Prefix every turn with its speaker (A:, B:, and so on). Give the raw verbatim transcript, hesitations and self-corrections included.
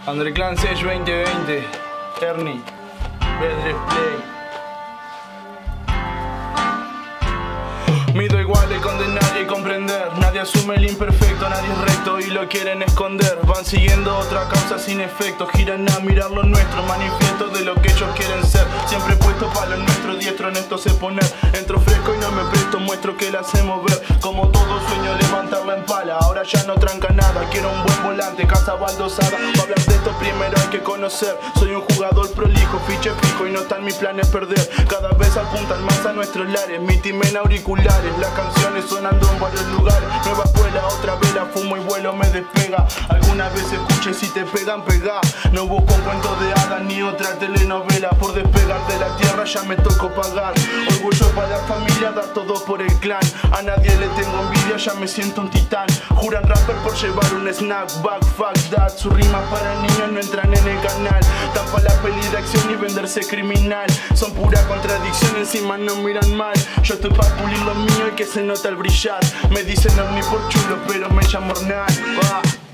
A: Underclan Sage veinte veinte, Ernie, Bedres Play. Mido igual de condenar y comprender. Nadie asume el imperfecto, nadie es recto y lo quieren esconder. Van siguiendo otra causa sin efecto, giran a mirar lo nuestro, manifiesto de lo que ellos quieren ser. Siempre puesto para lo nuestro, diestro en esto sé poner. Entro fresco y no me presto, muestro que la hacemos ver. Como todo sueño levantarla en pala, ahora ya no tranca nada. Quiero un buen volante, casa baldosada. Para hablar de esto primero hay que conocer. Soy un jugador prolijo, fiche fijo y no están mis planes perder. Cada vez apuntan más a nuestros lares, mi team en auriculares. Las canciones sonando en varios lugares. Nueva escuela, otra vela, fumo y vuelo me despega. Alguna vez escuché si te pegan, pegá. No busco un cuento de hadas ni otra telenovela. Por despegar de la tierra ya me tocó pagar. Orgullo para la familia, dar todo por el clan. A nadie le tengo envidia, ya me siento un titán. Juran rapper por llevar un snack back, fuck that. Sus rimas para niños no entran en el canal. Tan para la peli de acción y venderse criminal. Son pura contradicción, encima no miran mal. Yo estoy para pulir lo mío y que se nota el brillar. Me dicen Ernie por chulo, pero me llamo Hernán.